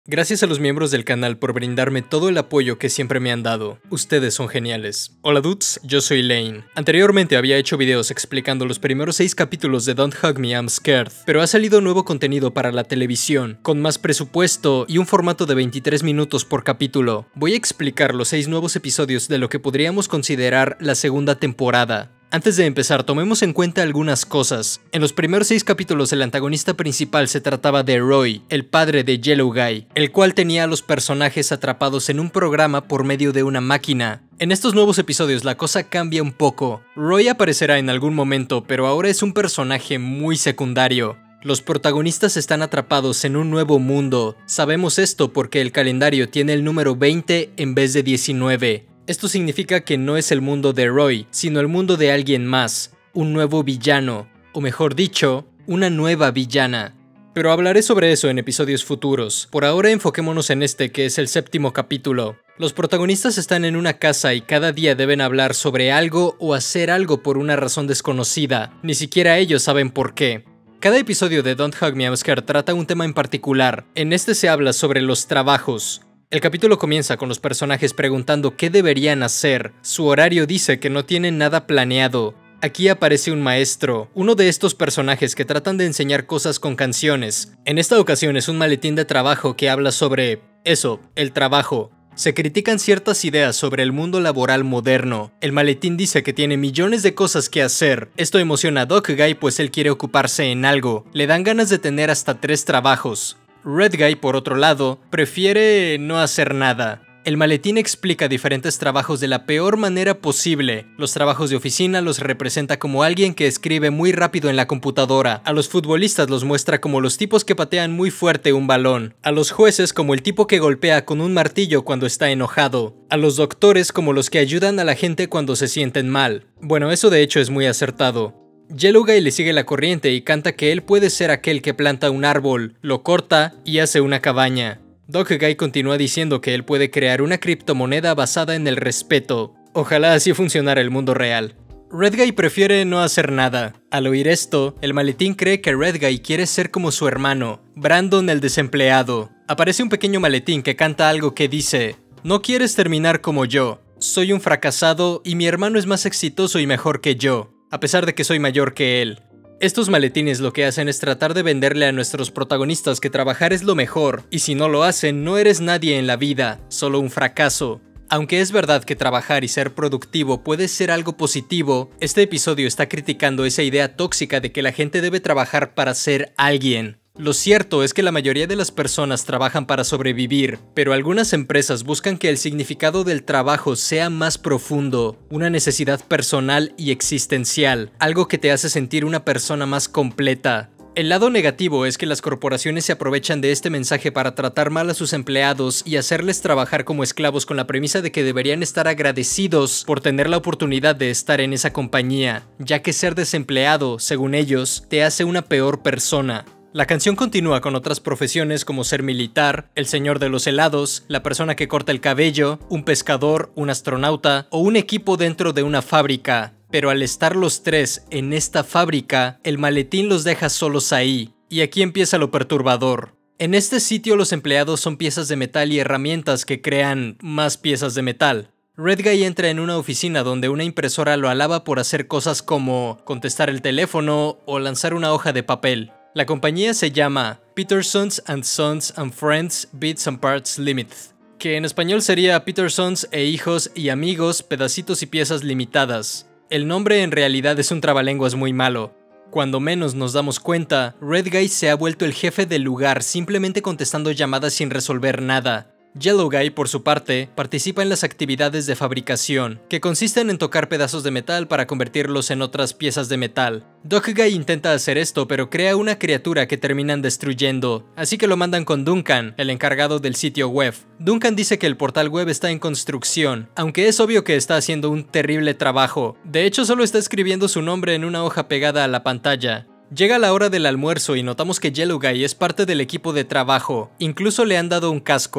Gracias a los miembros del canal por brindarme todo el apoyo que siempre me han dado. Ustedes son geniales. Hola dudes, yo soy Lane. Anteriormente había hecho videos explicando los primeros 6 capítulos de Don't Hug Me, I'm Scared, pero ha salido nuevo contenido para la televisión, con más presupuesto y un formato de 23 minutos por capítulo. Voy a explicar los 6 nuevos episodios de lo que podríamos considerar la segunda temporada. Antes de empezar, tomemos en cuenta algunas cosas. En los primeros 6 capítulos el antagonista principal se trataba de Roy, el padre de Yellow Guy, el cual tenía a los personajes atrapados en un programa por medio de una máquina. En estos nuevos episodios la cosa cambia un poco. Roy aparecerá en algún momento, pero ahora es un personaje muy secundario. Los protagonistas están atrapados en un nuevo mundo. Sabemos esto porque el calendario tiene el número 20 en vez de 19. Esto significa que no es el mundo de Roy, sino el mundo de alguien más, un nuevo villano, o mejor dicho, una nueva villana. Pero hablaré sobre eso en episodios futuros. Por ahora enfoquémonos en este, que es el 7º capítulo. Los protagonistas están en una casa y cada día deben hablar sobre algo o hacer algo por una razón desconocida. Ni siquiera ellos saben por qué. Cada episodio de Don't Hug Me, I'm Scared trata un tema en particular. En este se habla sobre los trabajos. El capítulo comienza con los personajes preguntando qué deberían hacer. Su horario dice que no tienen nada planeado. Aquí aparece un maestro, uno de estos personajes que tratan de enseñar cosas con canciones. En esta ocasión es un maletín de trabajo que habla sobre eso, el trabajo. Se critican ciertas ideas sobre el mundo laboral moderno. El maletín dice que tiene millones de cosas que hacer. Esto emociona a Doc Guy pues él quiere ocuparse en algo. Le dan ganas de tener hasta 3 trabajos. Red Guy, por otro lado, prefiere no hacer nada. El maletín explica diferentes trabajos de la peor manera posible. Los trabajos de oficina los representa como alguien que escribe muy rápido en la computadora. A los futbolistas los muestra como los tipos que patean muy fuerte un balón. A los jueces como el tipo que golpea con un martillo cuando está enojado. A los doctores como los que ayudan a la gente cuando se sienten mal. Bueno, eso de hecho es muy acertado. Yellow Guy le sigue la corriente y canta que él puede ser aquel que planta un árbol, lo corta y hace una cabaña. Doc Guy continúa diciendo que él puede crear una criptomoneda basada en el respeto. Ojalá así funcionara el mundo real. Red Guy prefiere no hacer nada. Al oír esto, el maletín cree que Red Guy quiere ser como su hermano, Brandon el desempleado. Aparece un pequeño maletín que canta algo que dice: "No quieres terminar como yo. Soy un fracasado y mi hermano es más exitoso y mejor que yo, a pesar de que soy mayor que él". Estos maletines lo que hacen es tratar de venderle a nuestros protagonistas que trabajar es lo mejor, y si no lo hacen, no eres nadie en la vida, solo un fracaso. Aunque es verdad que trabajar y ser productivo puede ser algo positivo, este episodio está criticando esa idea tóxica de que la gente debe trabajar para ser alguien. Lo cierto es que la mayoría de las personas trabajan para sobrevivir, pero algunas empresas buscan que el significado del trabajo sea más profundo, una necesidad personal y existencial, algo que te hace sentir una persona más completa. El lado negativo es que las corporaciones se aprovechan de este mensaje para tratar mal a sus empleados y hacerles trabajar como esclavos con la premisa de que deberían estar agradecidos por tener la oportunidad de estar en esa compañía, ya que ser desempleado, según ellos, te hace una peor persona. La canción continúa con otras profesiones como ser militar, el señor de los helados, la persona que corta el cabello, un pescador, un astronauta o un equipo dentro de una fábrica. Pero al estar los 3 en esta fábrica, el maletín los deja solos ahí. Y aquí empieza lo perturbador. En este sitio los empleados son piezas de metal y herramientas que crean más piezas de metal. Red Guy entra en una oficina donde una impresora lo alaba por hacer cosas como contestar el teléfono o lanzar una hoja de papel. La compañía se llama Petersons & Sons & Friends Bits & Parts Limited, que en español sería Petersons e Hijos y Amigos Pedacitos y Piezas Limitadas. El nombre en realidad es un trabalenguas muy malo. Cuando menos nos damos cuenta, Red Guy se ha vuelto el jefe del lugar simplemente contestando llamadas sin resolver nada. Yellow Guy, por su parte, participa en las actividades de fabricación, que consisten en tocar pedazos de metal para convertirlos en otras piezas de metal. Doc Guy intenta hacer esto, pero crea una criatura que terminan destruyendo, así que lo mandan con Duncan, el encargado del sitio web. Duncan dice que el portal web está en construcción, aunque es obvio que está haciendo un terrible trabajo. De hecho, solo está escribiendo su nombre en una hoja pegada a la pantalla. Llega la hora del almuerzo y notamos que Yellow Guy es parte del equipo de trabajo, incluso le han dado un casco.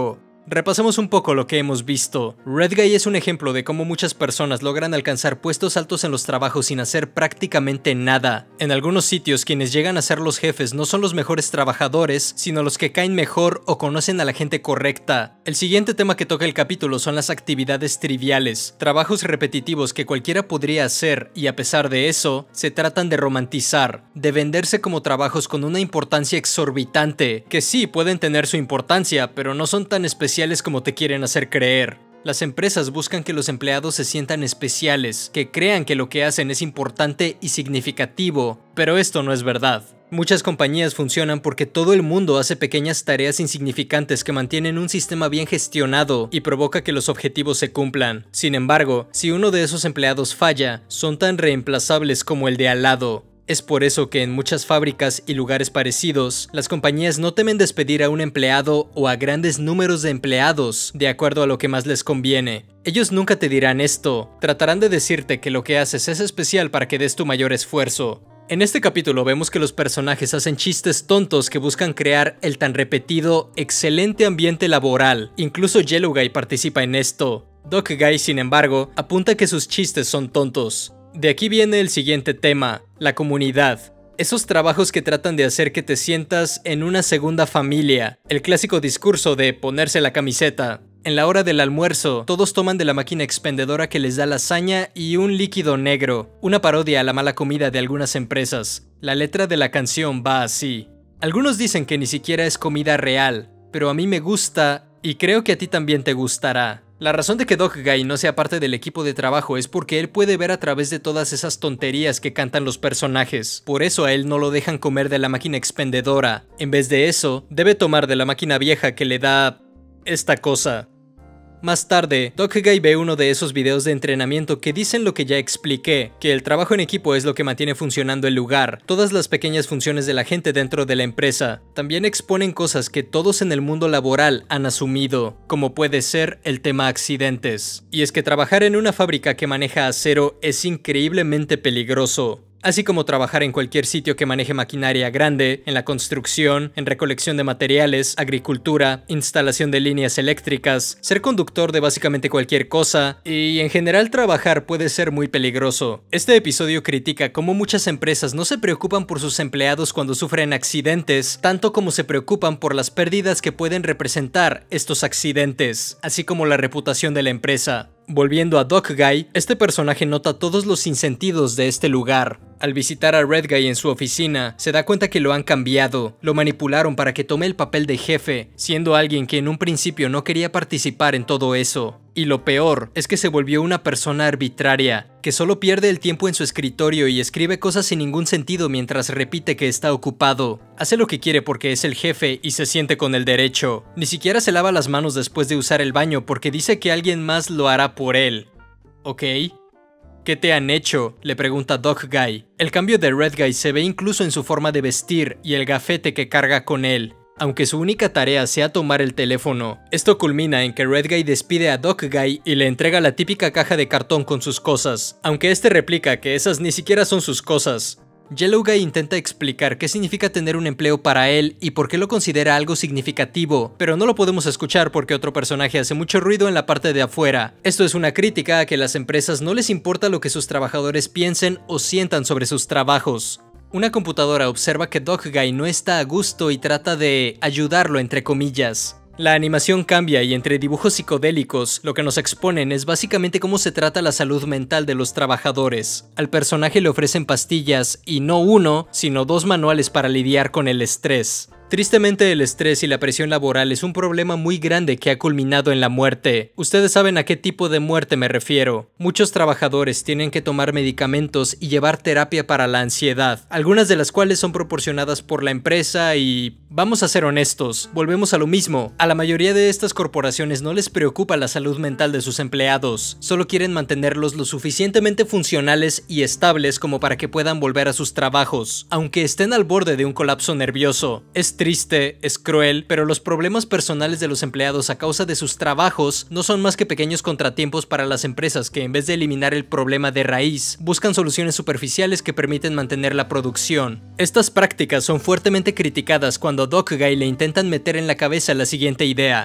Repasemos un poco lo que hemos visto. Red Guy es un ejemplo de cómo muchas personas logran alcanzar puestos altos en los trabajos sin hacer prácticamente nada. En algunos sitios, quienes llegan a ser los jefes no son los mejores trabajadores, sino los que caen mejor o conocen a la gente correcta. El siguiente tema que toca el capítulo son las actividades triviales, trabajos repetitivos que cualquiera podría hacer y a pesar de eso, se tratan de romantizar, de venderse como trabajos con una importancia exorbitante, que sí pueden tener su importancia, pero no son tan especiales como te quieren hacer creer. Las empresas buscan que los empleados se sientan especiales, que crean que lo que hacen es importante y significativo, pero esto no es verdad. Muchas compañías funcionan porque todo el mundo hace pequeñas tareas insignificantes que mantienen un sistema bien gestionado y provoca que los objetivos se cumplan. Sin embargo, si uno de esos empleados falla, son tan reemplazables como el de al lado. Es por eso que en muchas fábricas y lugares parecidos, las compañías no temen despedir a un empleado o a grandes números de empleados de acuerdo a lo que más les conviene. Ellos nunca te dirán esto, tratarán de decirte que lo que haces es especial para que des tu mayor esfuerzo. En este capítulo vemos que los personajes hacen chistes tontos que buscan crear el tan repetido, excelente ambiente laboral. Incluso Yellow Guy participa en esto. Doc Guy, sin embargo, apunta que sus chistes son tontos. De aquí viene el siguiente tema, la comunidad. Esos trabajos que tratan de hacer que te sientas en una segunda familia. El clásico discurso de ponerse la camiseta. En la hora del almuerzo, todos toman de la máquina expendedora que les da lasaña y un líquido negro. Una parodia a la mala comida de algunas empresas. La letra de la canción va así. Algunos dicen que ni siquiera es comida real, pero a mí me gusta y creo que a ti también te gustará. La razón de que Doc Guy no sea parte del equipo de trabajo es porque él puede ver a través de todas esas tonterías que cantan los personajes. Por eso a él no lo dejan comer de la máquina expendedora. En vez de eso, debe tomar de la máquina vieja que le da esta cosa. Más tarde, Doc Guy ve uno de esos videos de entrenamiento que dicen lo que ya expliqué, que el trabajo en equipo es lo que mantiene funcionando el lugar, todas las pequeñas funciones de la gente dentro de la empresa. También exponen cosas que todos en el mundo laboral han asumido, como puede ser el tema accidentes. Y es que trabajar en una fábrica que maneja acero es increíblemente peligroso. Así como trabajar en cualquier sitio que maneje maquinaria grande, en la construcción, en recolección de materiales, agricultura, instalación de líneas eléctricas, ser conductor de básicamente cualquier cosa, y en general trabajar puede ser muy peligroso. Este episodio critica cómo muchas empresas no se preocupan por sus empleados cuando sufren accidentes, tanto como se preocupan por las pérdidas que pueden representar estos accidentes, así como la reputación de la empresa. Volviendo a Doc Guy, este personaje nota todos los sinsentidos de este lugar. Al visitar a Red Guy en su oficina, se da cuenta que lo han cambiado, lo manipularon para que tome el papel de jefe, siendo alguien que en un principio no quería participar en todo eso. Y lo peor es que se volvió una persona arbitraria, que solo pierde el tiempo en su escritorio y escribe cosas sin ningún sentido mientras repite que está ocupado. Hace lo que quiere porque es el jefe y se siente con el derecho. Ni siquiera se lava las manos después de usar el baño porque dice que alguien más lo hará por él. ¿Ok? ¿Qué te han hecho?, le pregunta Doc Guy. El cambio de Red Guy se ve incluso en su forma de vestir y el gafete que carga con él. Aunque su única tarea sea tomar el teléfono, esto culmina en que Red Guy despide a Doc Guy y le entrega la típica caja de cartón con sus cosas, aunque este replica que esas ni siquiera son sus cosas. Yellow Guy intenta explicar qué significa tener un empleo para él y por qué lo considera algo significativo, pero no lo podemos escuchar porque otro personaje hace mucho ruido en la parte de afuera. Esto es una crítica a que las empresas no les importa lo que sus trabajadores piensen o sientan sobre sus trabajos. Una computadora observa que Doc Guy no está a gusto y trata de ayudarlo entre comillas. La animación cambia y entre dibujos psicodélicos, lo que nos exponen es básicamente cómo se trata la salud mental de los trabajadores. Al personaje le ofrecen pastillas y no uno, sino 2 manuales para lidiar con el estrés. Tristemente, el estrés y la presión laboral es un problema muy grande que ha culminado en la muerte. Ustedes saben a qué tipo de muerte me refiero. Muchos trabajadores tienen que tomar medicamentos y llevar terapia para la ansiedad, algunas de las cuales son proporcionadas por la empresa y... vamos a ser honestos, volvemos a lo mismo. A la mayoría de estas corporaciones no les preocupa la salud mental de sus empleados, solo quieren mantenerlos lo suficientemente funcionales y estables como para que puedan volver a sus trabajos, aunque estén al borde de un colapso nervioso. Es triste, es cruel, pero los problemas personales de los empleados a causa de sus trabajos no son más que pequeños contratiempos para las empresas que en vez de eliminar el problema de raíz, buscan soluciones superficiales que permiten mantener la producción. Estas prácticas son fuertemente criticadas cuando a Doc Guy le intentan meter en la cabeza la siguiente idea.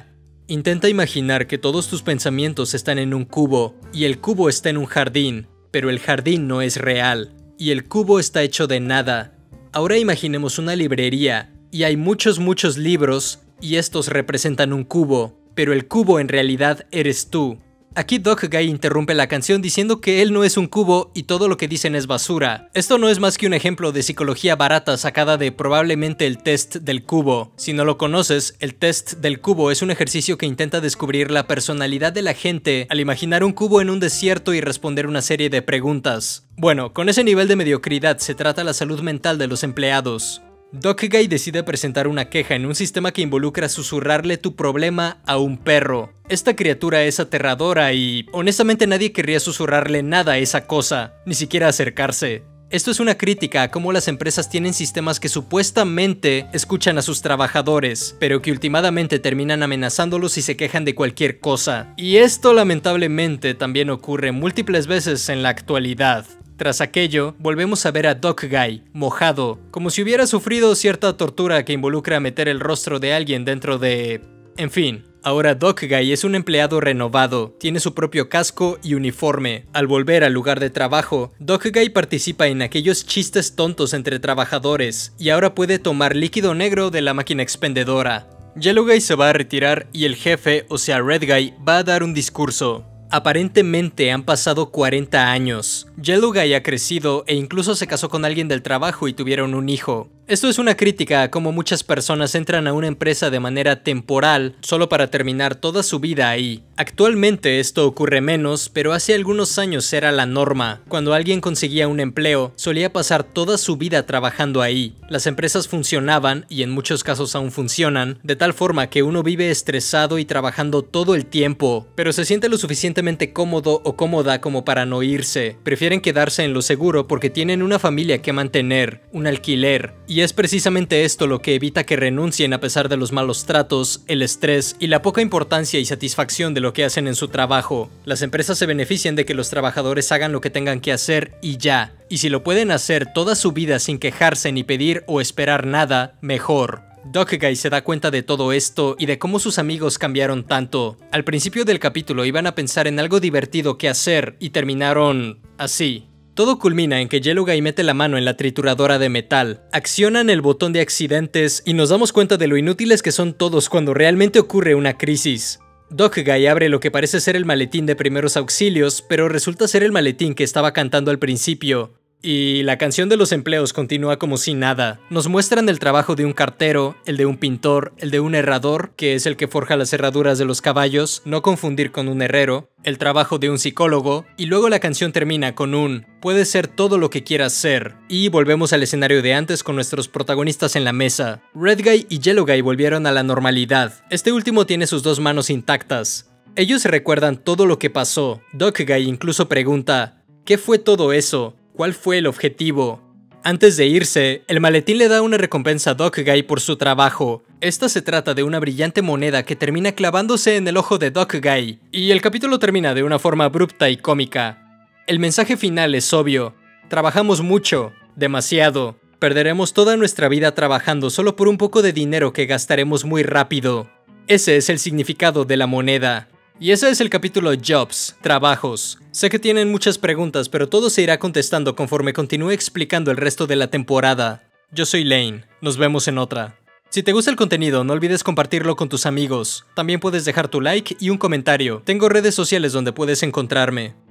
Intenta imaginar que todos tus pensamientos están en un cubo, y el cubo está en un jardín, pero el jardín no es real, y el cubo está hecho de nada. Ahora imaginemos una librería, y hay muchos libros, y estos representan un cubo, pero el cubo en realidad eres tú. Aquí Doc Guy interrumpe la canción diciendo que él no es un cubo y todo lo que dicen es basura. Esto no es más que un ejemplo de psicología barata sacada de probablemente el test del cubo. Si no lo conoces, el test del cubo es un ejercicio que intenta descubrir la personalidad de la gente al imaginar un cubo en un desierto y responder una serie de preguntas. Bueno, con ese nivel de mediocridad se trata la salud mental de los empleados. Doc Guy decide presentar una queja en un sistema que involucra susurrarle tu problema a un perro. Esta criatura es aterradora y, honestamente, nadie querría susurrarle nada a esa cosa, ni siquiera acercarse. Esto es una crítica a cómo las empresas tienen sistemas que supuestamente escuchan a sus trabajadores, pero que últimamente terminan amenazándolos si se quejan de cualquier cosa. Y esto lamentablemente también ocurre múltiples veces en la actualidad. Tras aquello, volvemos a ver a Doc Guy, mojado, como si hubiera sufrido cierta tortura que involucra meter el rostro de alguien dentro de... En fin, ahora Doc Guy es un empleado renovado, tiene su propio casco y uniforme. Al volver al lugar de trabajo, Doc Guy participa en aquellos chistes tontos entre trabajadores, y ahora puede tomar líquido negro de la máquina expendedora. Yellow Guy se va a retirar y el jefe, o sea Red Guy, va a dar un discurso. Aparentemente han pasado 40 años. Yellow Guy ha crecido e incluso se casó con alguien del trabajo y tuvieron un hijo. Esto es una crítica a cómo muchas personas entran a una empresa de manera temporal solo para terminar toda su vida ahí. Actualmente esto ocurre menos, pero hace algunos años era la norma. Cuando alguien conseguía un empleo, solía pasar toda su vida trabajando ahí. Las empresas funcionaban, y en muchos casos aún funcionan, de tal forma que uno vive estresado y trabajando todo el tiempo, pero se siente lo suficientemente cómodo o cómoda como para no irse. Prefieren quedarse en lo seguro porque tienen una familia que mantener, un alquiler, y es precisamente esto lo que evita que renuncien a pesar de los malos tratos, el estrés y la poca importancia y satisfacción de lo que hacen en su trabajo. Las empresas se benefician de que los trabajadores hagan lo que tengan que hacer y ya. Y si lo pueden hacer toda su vida sin quejarse ni pedir o esperar nada, mejor. Doc Guy se da cuenta de todo esto y de cómo sus amigos cambiaron tanto. Al principio del capítulo iban a pensar en algo divertido que hacer y terminaron así. Todo culmina en que Yellow Guy mete la mano en la trituradora de metal, accionan el botón de accidentes y nos damos cuenta de lo inútiles que son todos cuando realmente ocurre una crisis. Doc Guy abre lo que parece ser el maletín de primeros auxilios, pero resulta ser el maletín que estaba cantando al principio. Y la canción de los empleos continúa como si nada. Nos muestran el trabajo de un cartero, el de un pintor, el de un herrador, que es el que forja las herraduras de los caballos, no confundir con un herrero, el trabajo de un psicólogo, y luego la canción termina con un "puede ser todo lo que quieras ser", y volvemos al escenario de antes con nuestros protagonistas en la mesa. Red Guy y Yellow Guy volvieron a la normalidad. Este último tiene sus dos manos intactas. Ellos recuerdan todo lo que pasó. Doc Guy incluso pregunta, ¿qué fue todo eso? ¿Cuál fue el objetivo? Antes de irse, el maletín le da una recompensa a Doc Guy por su trabajo. Esta se trata de una brillante moneda que termina clavándose en el ojo de Doc Guy, y el capítulo termina de una forma abrupta y cómica. El mensaje final es obvio. Trabajamos mucho, demasiado. Perderemos toda nuestra vida trabajando solo por un poco de dinero que gastaremos muy rápido. Ese es el significado de la moneda. Y ese es el capítulo Jobs, Trabajos. Sé que tienen muchas preguntas, pero todo se irá contestando conforme continúe explicando el resto de la temporada. Yo soy Lane, nos vemos en otra. Si te gusta el contenido, no olvides compartirlo con tus amigos. También puedes dejar tu like y un comentario. Tengo redes sociales donde puedes encontrarme.